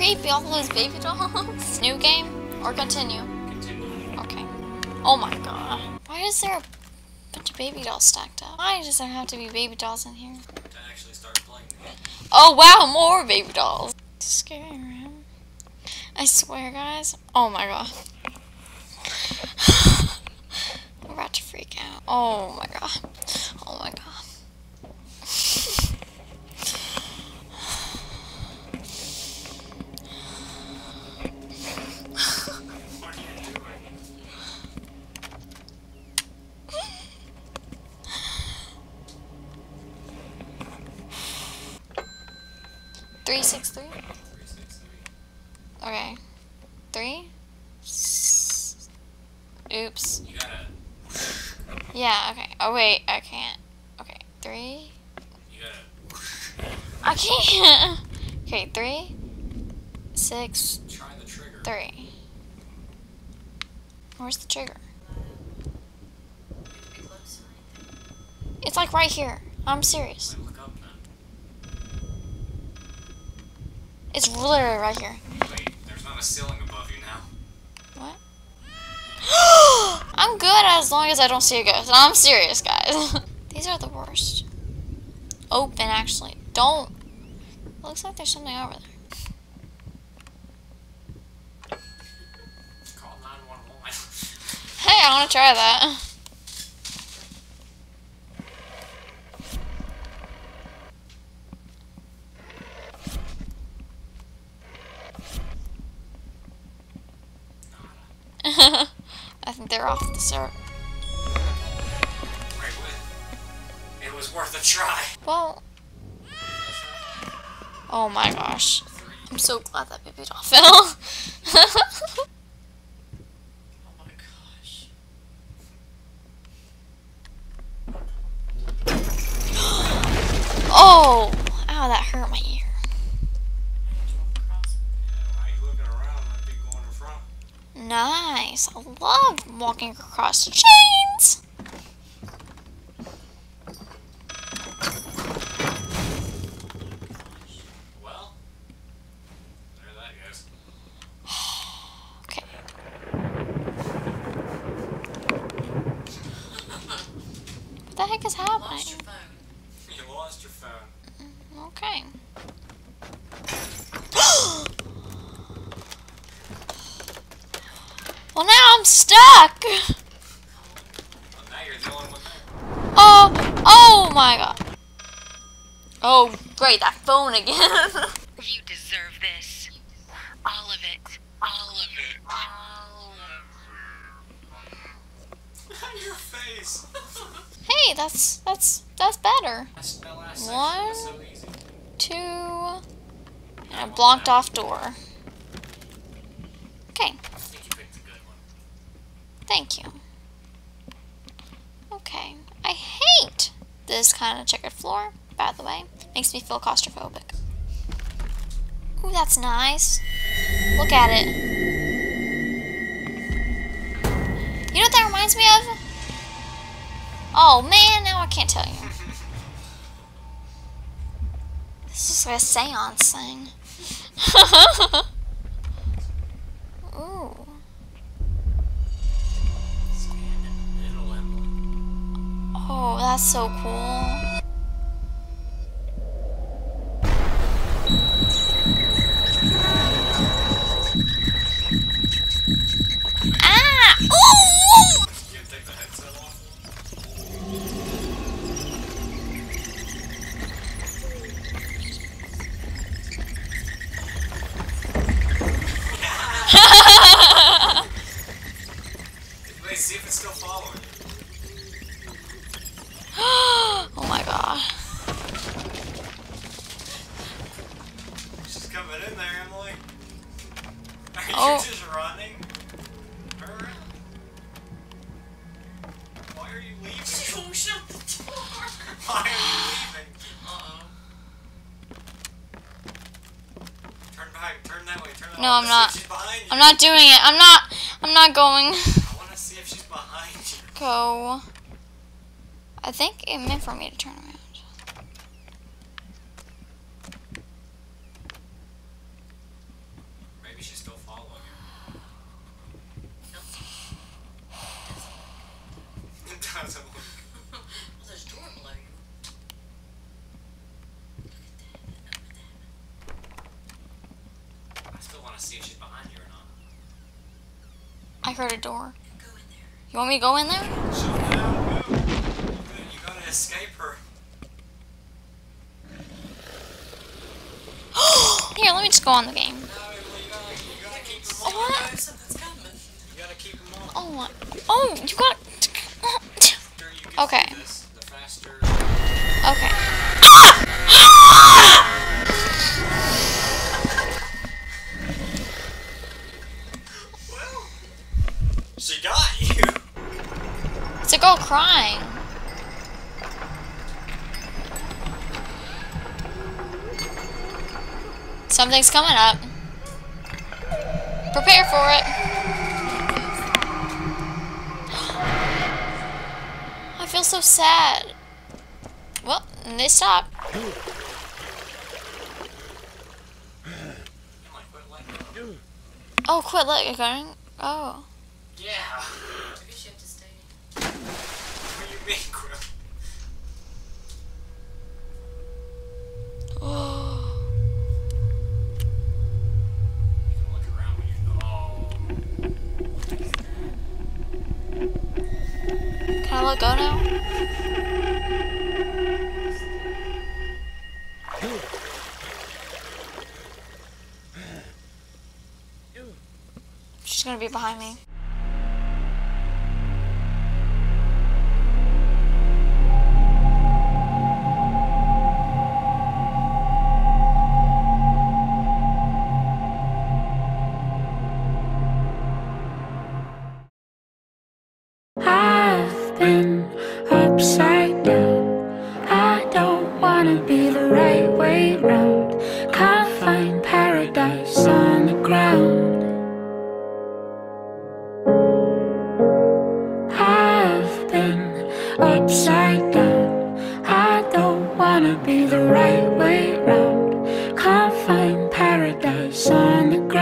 creepy, all those baby dolls. New game or continue? Continue. Okay. Oh my god. Why is there a bunch of baby dolls stacked up? Why does there have to be baby dolls in here? To actually start playing the game. Oh wow, more baby dolls. Scary, man. I swear, guys. Oh my god. I'm about to freak out. Oh my god. Oh my god. What are you doing? 363. 363. Okay. 3. Oops. You gotta. Yeah. Okay. Oh wait, I can't. Okay. 3. You gotta. I can't. Okay. 3, 6, Try the trigger. 3. Where's the trigger? It's like right here. I'm serious. Might look up then. It's literally right here. Wait, there's not a ceiling above you now. What? I'm good as long as I don't see a ghost. I'm serious, guys. These are the worst. Open, actually. Don't. It looks like there's something over there. Call 911. Hey, I want to try that. I think they're off the server. Wait, what? It was worth a try. Well, oh my gosh. I'm so glad that baby doll fell. Oh my gosh. Oh, ow, that hurt my ear. Yeah, why are you looking around? That thing going in front. Nice. I love walking across chains. Well, there that goes. Okay. What the heck is happening? You lost your phone. Okay. Well, now I'm stuck. Well, now you're the only one there. Oh my god. Oh, great, that phone again. You deserve this. All of it. All of it. All of Your face. Hey, that's better. That last section One. was so easy. 2, and a blocked off door. Okay, I think you picked a good one. thank you. Okay, I hate this kind of checkered floor, by the way. Makes me feel claustrophobic. Ooh, that's nice. Look at it. You know what that reminds me of? Oh man, now I can't tell you. This is like a seance thing. Ooh. Stand in the middle, Emily. Oh, that's so cool. Ah! Ooh! You gonna take the headset off? Wait, see if it's still following you. Oh my god. She's coming in there, Emily. Are you Oh. just running? Hurry. Why are you leaving? Don't shut the door. Why are you leaving? Uh-oh. Turn back, turn that way, turn that way. No, I I'm wanna not. see if she's behind you. I'm not doing it. I'm not going. I wanna see if she's behind you. Go. I think it meant for me to turn around. Maybe she's still following you. It doesn't look. Well, there's a door below you. I still want to see if she's behind you or not. I heard a door. Go in there. You want me to go in there? Shut down, go. You gotta escape her. Here, let me just go on the game. No, you gotta keep them on. What? Something's coming. You gotta keep them on. Oh, what? Oh, you got. The faster you get Okay. through this, the faster. Okay. Well, she got you. It's a girl crying. Something's coming up. Prepare for it. I feel so sad. Well, they stopped. You might quit letting go. Oh, quit letting it going. Oh. Yeah. I guess you have to stay. What are you being, Quill? You can look around when you. Oh. Can I let go now? She's gonna be behind me. I've been upside down. I don't wanna be the right way round. Can't find paradise on the ground. I've been upside down. I don't wanna be the right way round. Can't find paradise on the ground.